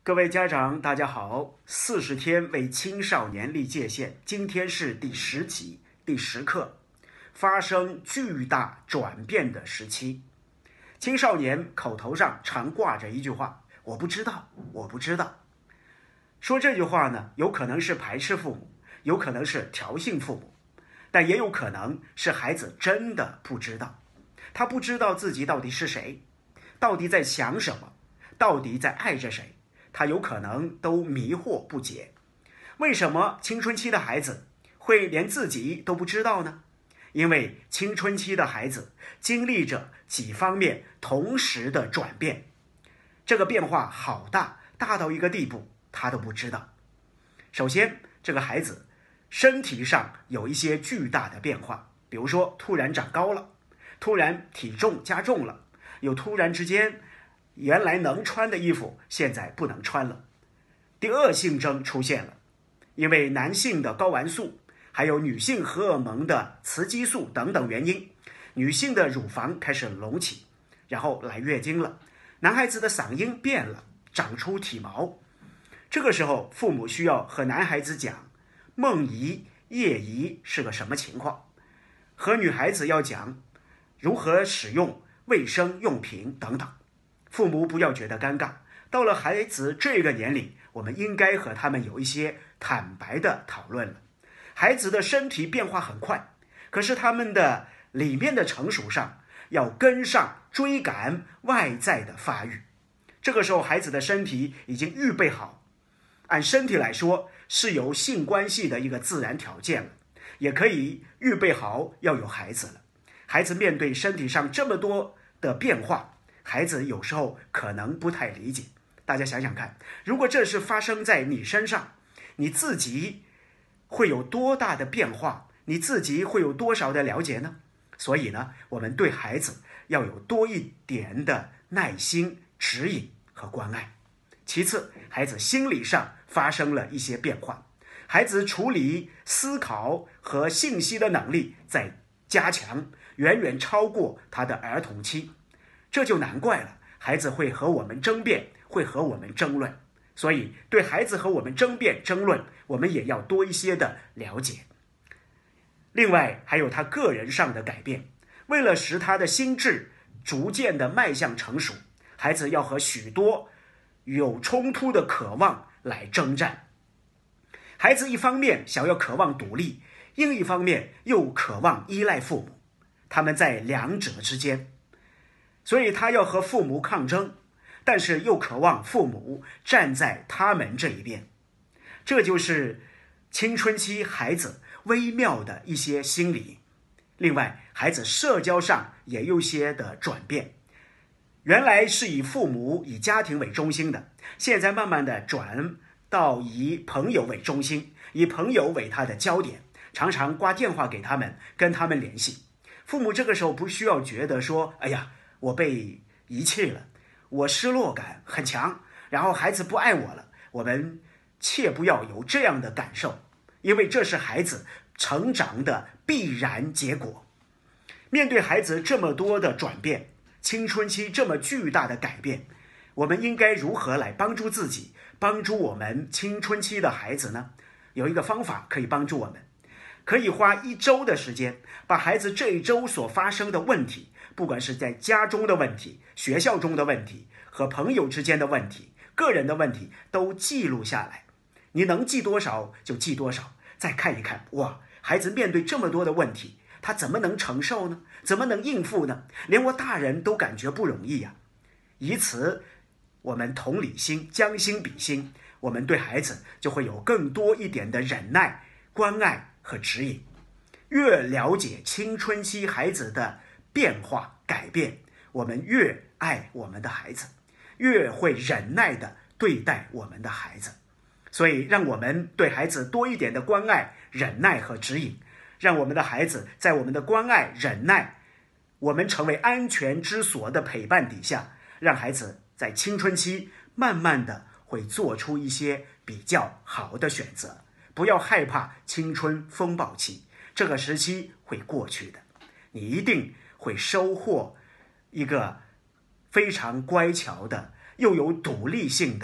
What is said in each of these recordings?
各位家长，大家好。40天为青少年立界限，今天是第10集第10课，发生巨大转变的时期。青少年口头上常挂着一句话：我不知道，我不知道。说这句话呢，有可能是排斥父母，有可能是挑衅父母，但也有可能是孩子真的不知道。他不知道自己到底是谁，到底在想什么，到底在爱着谁，他有可能都迷惑不解。为什么青春期的孩子会连自己都不知道呢？因为青春期的孩子经历着几方面同时的转变，这个变化好大，大到一个地步他都不知道。首先，这个孩子身体上有一些巨大的变化，比如说突然长高了，突然体重加重了，有突然之间原来能穿的衣服现在不能穿了。第二性征出现了，因为男性的睾丸素还有女性荷尔蒙的雌激素等等原因，女性的乳房开始隆起，然后来月经了。男孩子的嗓音变了，长出体毛。这个时候父母需要和男孩子讲梦遗、夜遗是个什么情况，和女孩子要讲如何使用卫生用品等等。父母不要觉得尴尬，到了孩子这个年龄，我们应该和他们有一些坦白的讨论了。孩子的身体变化很快，可是他们的里面的成熟上要跟上追赶外在的发育。这个时候孩子的身体已经预备好，按身体来说是有性关系的一个自然条件了，也可以预备好要有孩子了。孩子面对身体上这么多的变化，孩子有时候可能不太理解。大家想想看，如果这是发生在你身上，你自己会有多大的变化？你自己会有多少的了解呢？所以呢，我们对孩子要有多一点的耐心、指引和关爱。其次，孩子心理上发生了一些变化，孩子处理思考和信息的能力在加强，远远超过他的儿童期。这就难怪了，孩子会和我们争辩，会和我们争论。所以对孩子和我们争辩争论，我们也要多一些的了解。另外还有他个人上的改变，为了使他的心智逐渐的迈向成熟，孩子要和许多有冲突的渴望来征战。孩子一方面想要渴望独立，另一方面又渴望依赖父母，他们在两者之间，所以他要和父母抗争，但是又渴望父母站在他们这一边。这就是青春期孩子微妙的一些心理。另外，孩子社交上也有些的转变，原来是以父母以家庭为中心的，现在慢慢的转到以朋友为中心，以朋友为他的焦点，常常挂电话给他们，跟他们联系。父母这个时候不需要觉得说，哎呀，我被遗弃了，我失落感很强，然后孩子不爱我了。我们切不要有这样的感受，因为这是孩子成长的必然结果。面对孩子这么多的转变，青春期这么巨大的改变，我们应该如何来帮助自己，帮助我们青春期的孩子呢？有一个方法可以帮助我们，可以花1周的时间，把孩子这一周所发生的问题，不管是在家中的问题、学校中的问题、和朋友之间的问题、个人的问题，都记录下来。你能记多少就记多少，再看一看，哇，孩子面对这么多的问题，他怎么能承受呢？怎么能应付呢？连我大人都感觉不容易呀。以此我们同理心，将心比心，我们对孩子就会有更多一点的忍耐、关爱和指引。越了解青春期孩子的变化改变，我们越爱我们的孩子，越会忍耐的对待我们的孩子。所以让我们对孩子多一点的关爱、忍耐和指引，让我们的孩子在我们的关爱、忍耐，我们成为安全之所的陪伴底下，让孩子在青春期慢慢的会做出一些比较好的选择。不要害怕青春风暴期，这个时期会过去的，你一定会收获一个非常乖巧的又有独立性的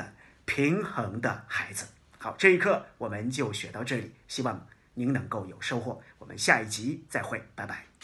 平衡的孩子。好，这一课我们就学到这里，希望您能够有收获。我们下一集再会，拜拜。